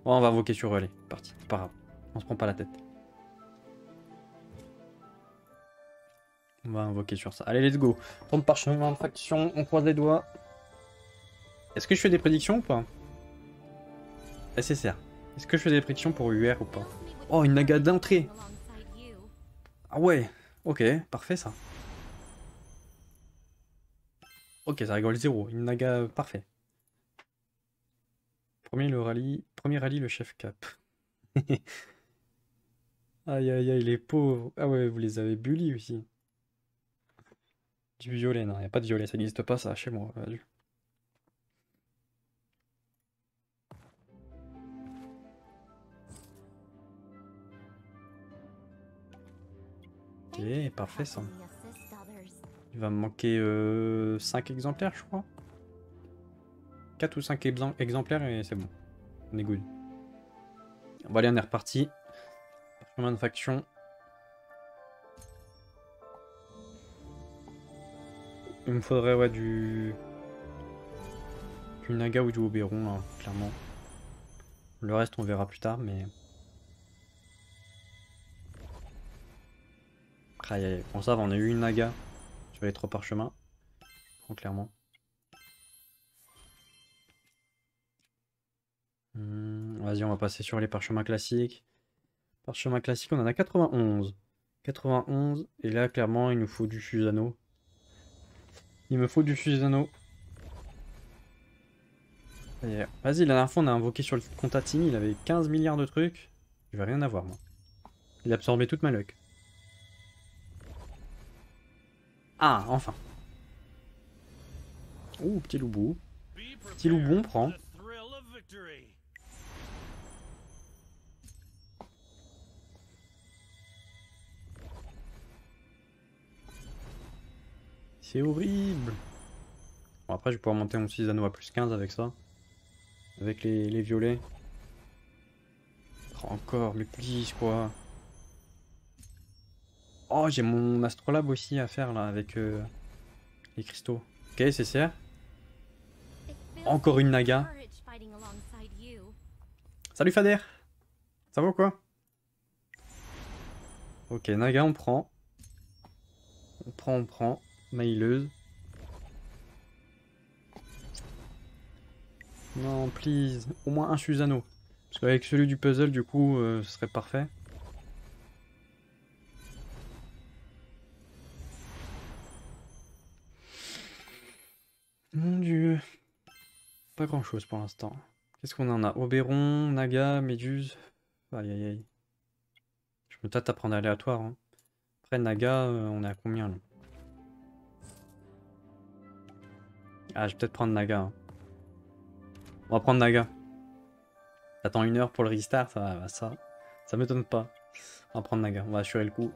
Bon, on va invoquer sur relais. Parti, c'est pas grave. On se prend pas la tête. On va invoquer sur ça. Allez, let's go. 30 parchemins de faction, on croise les doigts. Est-ce que je fais des prédictions ou pas? SSR. Est-ce que je fais des prédictions pour UR ou pas? Oh, une naga d'entrée. Ah ouais. Ok, parfait ça. Ok, ça rigole zéro. Une naga parfait. Premier rallye, le chef cap. Aïe aïe aïe, les pauvres. Ah ouais, vous les avez bully aussi. Du violet, non, y a pas de violet, ça n'existe pas ça chez moi. Vas-y. Ok, parfait ça. Il va me manquer 5 exemplaires, je crois. 4 ou 5 exemplaires et c'est bon. On est good. Bon, allez, on est reparti. Chemin de faction. Il me faudrait, ouais, du Naga ou du Oberon, là, clairement. Le reste, on verra plus tard, mais. Aïe, aïe. Bon, ça va, on a eu une Naga sur les 3 parchemins. Donc, clairement. Vas-y, on va passer sur les parchemins classiques. Parchemin classique, on en a 91. 91, et là, clairement, il nous faut du Susano. Il me faut du Susano. Vas-y, la dernière fois, on a invoqué sur le Contatini, il avait 15 milliards de trucs. Je vais rien avoir, moi. Il a absorbé toute ma luck. Ah, enfin. Ouh, petit loubou. Petit loubou, on prend. C'est horrible. Bon, après, je vais pouvoir monter mon 6 anneaux à plus 15 avec ça. Avec les violets. Oh, encore, mais please, quoi. Oh, j'ai mon astrolabe aussi à faire, là, avec les cristaux. Ok, c'est CR. Encore une naga. Salut Fader. Ça va ou quoi? Ok, naga, on prend. On prend. Maïleuse. Non, please. Au moins un Susano. Parce qu'avec celui du puzzle, du coup, ce serait parfait. Mon dieu. Pas grand chose pour l'instant. Qu'est-ce qu'on en a? Oberon, Naga, Méduse. Aïe aïe aïe. Je me tâte à prendre aléatoire. Hein. Après, Naga, on est à combien là? Ah, je vais peut-être prendre Naga. Hein. On va prendre Naga. T'attends 1 heure pour le restart, ça m'étonne pas. On va prendre Naga, on va assurer le coup.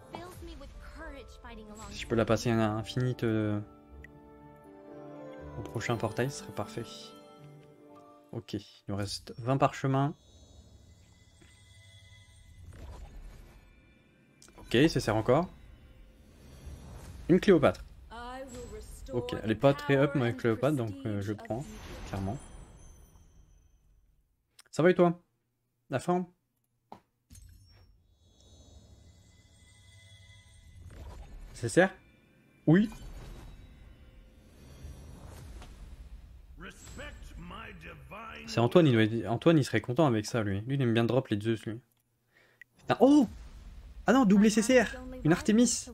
Si je peux la passer à infinite au prochain portail, ce serait parfait. Ok, il nous reste 20 parchemins. Ok, ça sert encore. Une Cléopâtre. Ok, elle est pas très up ma Cléopâtre, donc je prends, clairement. Ça va et toi? La forme? Ça sert? Oui. C'est Antoine, Antoine il serait content avec ça lui. Lui il aime bien drop les Zeus lui. Putain. Oh! Ah non, double CCR! Une Artemis!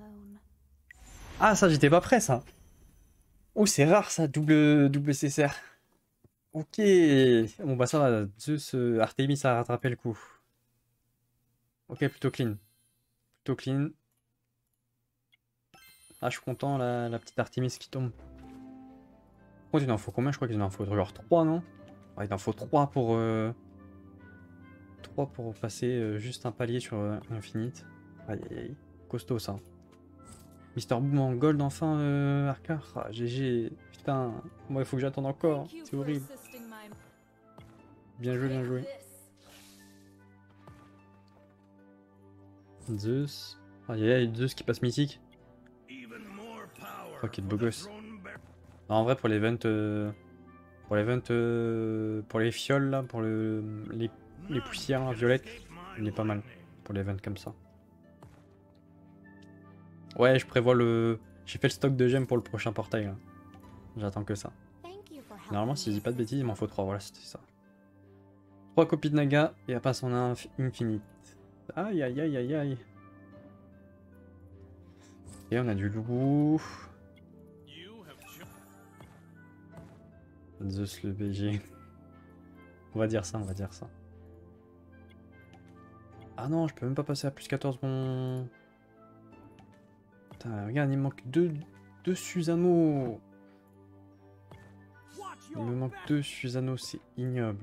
Ah ça j'étais pas prêt ça! Oh c'est rare ça, double CCR. Ok. Bon bah ça va, Zeus Artemis a rattrapé le coup. Ok, plutôt clean. Plutôt clean. Ah je suis content la petite Artemis qui tombe. Oh il en faut combien? Je crois qu'il en faut genre 3 non? Ouais, il en faut 3 pour passer juste un palier sur Infinite. Aïe aïe aïe. Costaud ça. Mister Boom en gold enfin Arcar. Ah, GG. Putain. Moi il faut que j'attende encore. C'est horrible. Bien joué, bien joué. Zeus. Aïe aïe aïe, Zeus qui passe mythique. Oh quel beau gosse. Non, en vrai pour l'event Pour l'event, pour les fioles là, pour les poussières là, violettes, il est pas mal pour l'event comme ça. Ouais, je prévois le... J'ai fait le stock de gemmes pour le prochain portail là. J'attends que ça. Normalement, si je dis pas de bêtises, il m'en faut 3, voilà, c'était ça. 3 copies de Naga et après on a un infinite. Aïe aïe aïe aïe aïe. Et on a du loup. Zeus le BG. On va dire ça, on va dire ça. Ah non, je peux même pas passer à plus 14 mon... Putain, regarde, il me manque deux Susanoo. Il me manque 2 Susanoo, c'est ignoble.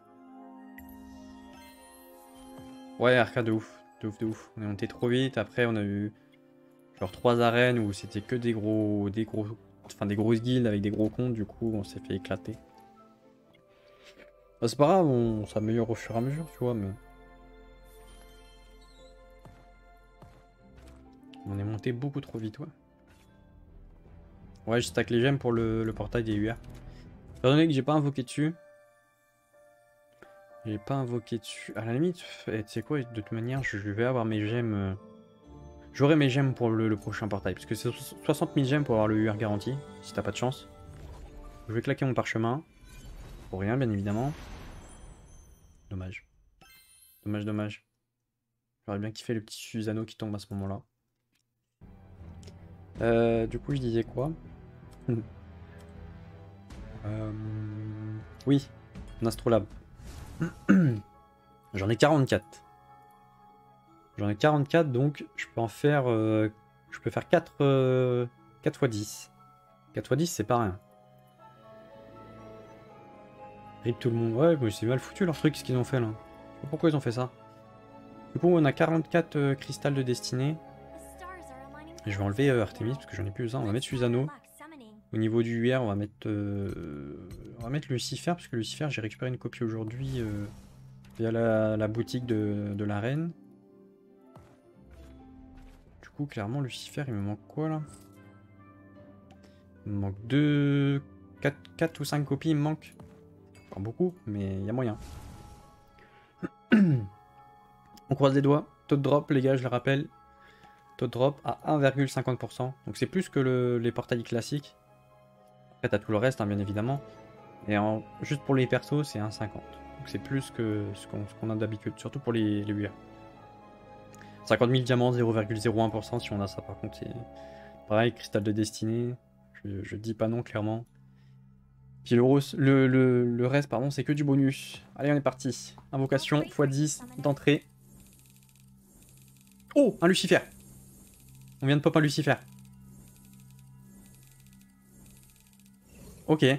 Ouais, arcade de ouf, de ouf, de ouf. On est monté trop vite, après on a eu genre 3 arènes où c'était que des grosses guildes avec des gros comptes, du coup on s'est fait éclater. Bah, c'est pas grave, on s'améliore au fur et à mesure, tu vois, mais... On est monté beaucoup trop vite, ouais. Ouais, je stack les gemmes pour le portail des UR. Étant donné que j'ai pas invoqué dessus... J'ai pas invoqué dessus. À la limite, tu sais quoi, de toute manière, je vais avoir mes gemmes... J'aurai mes gemmes pour le prochain portail, parce que c'est 60 000 gemmes pour avoir le UR garanti, si t'as pas de chance. Je vais claquer mon parchemin. Pour rien, bien évidemment. Dommage. Dommage, dommage. J'aurais bien kiffé le petit Susanoo qui tombe à ce moment-là. Du coup, je disais quoi? Oui, un astrolabe. J'en ai 44. J'en ai 44, donc je peux en faire... je peux faire 4 x 10. 4 x 10, c'est pas rien. Rip tout le monde. Ouais, mais c'est mal foutu leur truc, ce qu'ils ont fait là. Je sais pas pourquoi ils ont fait ça. Du coup, on a 44 cristal de destinée. Et je vais enlever Artemis parce que j'en ai plus besoin. On va mettre Susanoo. Au niveau du UR, on va mettre Lucifer parce que Lucifer, j'ai récupéré une copie aujourd'hui via la boutique de la reine. Du coup, clairement, Lucifer, il me manque quoi là? Il me manque 4 ou 5 copies, il me manque. Pas beaucoup, mais il y a moyen. On croise les doigts. Taux de drop, les gars, je le rappelle. Taux de drop à 1,50%. Donc c'est plus que les portails classiques. Après, t'as tout le reste, hein, bien évidemment. Et juste pour les persos, c'est 1,50. Donc c'est plus que ce qu'on a d'habitude, surtout pour les UR. 50 000 diamants, 0,01%. Si on a ça, par contre, c'est pareil. Cristal de destinée. Je dis pas non, clairement. Puis le reste, pardon, c'est que du bonus. Allez, on est parti. Invocation x10 d'entrée. Oh, un Lucifer. On vient de pop un Lucifer. Ok.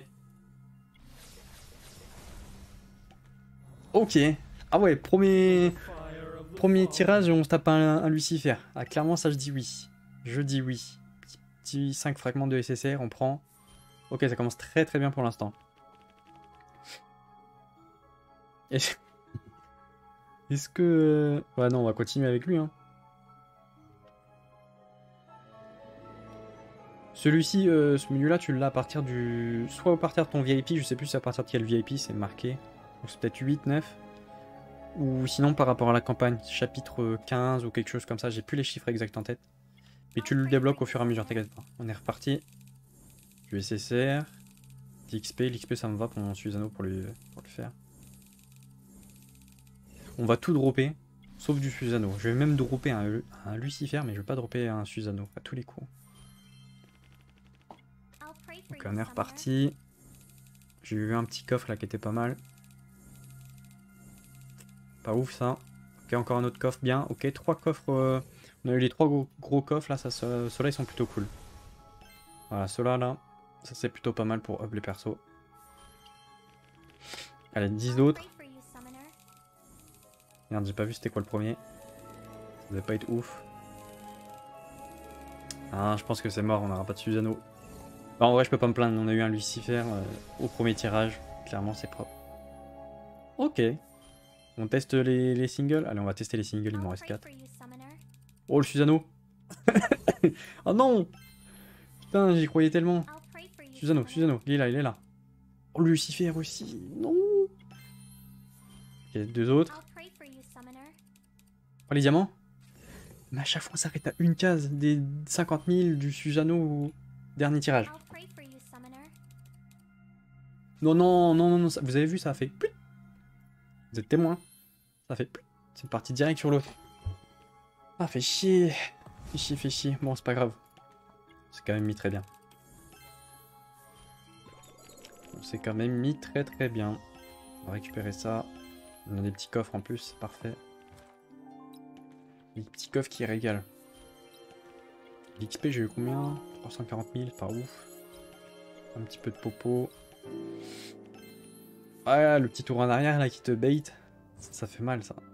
Ok. Ah ouais, premier tirage, on se tape un Lucifer. Ah, clairement, ça, je dis oui. Je dis oui. Petit 5 fragments de SSR, on prend. Ok, ça commence très très bien pour l'instant. Est-ce que... Ouais, non, on va continuer avec lui, hein. Celui-ci, ce menu-là, tu l'as à partir du... Soit à partir de ton VIP, je sais plus à partir de quel VIP c'est marqué. Donc c'est peut-être 8, 9. Ou sinon par rapport à la campagne, chapitre 15 ou quelque chose comme ça, j'ai plus les chiffres exacts en tête. Mais tu le débloques au fur et à mesure, t'inquiète pas. On est reparti. Du SSR. L'XP, l'XP ça me va pour mon Susanoo pour le faire. On va tout dropper, sauf du Susanoo. Je vais même dropper un Lucifer, mais je vais pas dropper un Susanoo à tous les coups. Donc on est reparti. J'ai eu un petit coffre là qui était pas mal. Pas ouf ça. Ok, encore un autre coffre bien. Ok, 3 coffres. On a eu les 3 gros coffres là. Ceux-là ils sont plutôt cool. Voilà, ceux-là là. Ça c'est plutôt pas mal pour up les persos. Allez, 10 autres. Merde, j'ai pas vu c'était quoi le premier. Ça devait pas être ouf. Ah, je pense que c'est mort, on n'aura pas de Susanoo. Bah, en vrai, je peux pas me plaindre, on a eu un Lucifer au premier tirage. Clairement, c'est propre. Ok. On teste les singles. Allez, on va tester les singles, il m'en reste 4. Oh, le Susanoo. Oh non. Putain, j'y croyais tellement. Susanoo, il est là, il est là. Oh, Lucifer aussi. Non. Ok, deux autres. Oh, les diamants. Mais à chaque fois, on s'arrête à une case des 50 000 du Susano au dernier tirage. Non, non, non, non, non, vous avez vu, ça a fait... Plut. Vous êtes témoin. Ça fait... Plut. C'est parti direct sur l'autre. Ah, fait chier. Fait chier, fait chier. Bon, c'est pas grave. C'est quand même mis très bien. C'est quand même mis très très bien. On va récupérer ça. On a des petits coffres en plus, c'est parfait. Des petits coffres qui régalent. L'XP, j'ai eu combien? 340 000, pas ouf. Un petit peu de popo. Ah, le petit tour en arrière là qui te bait. Ça fait mal ça.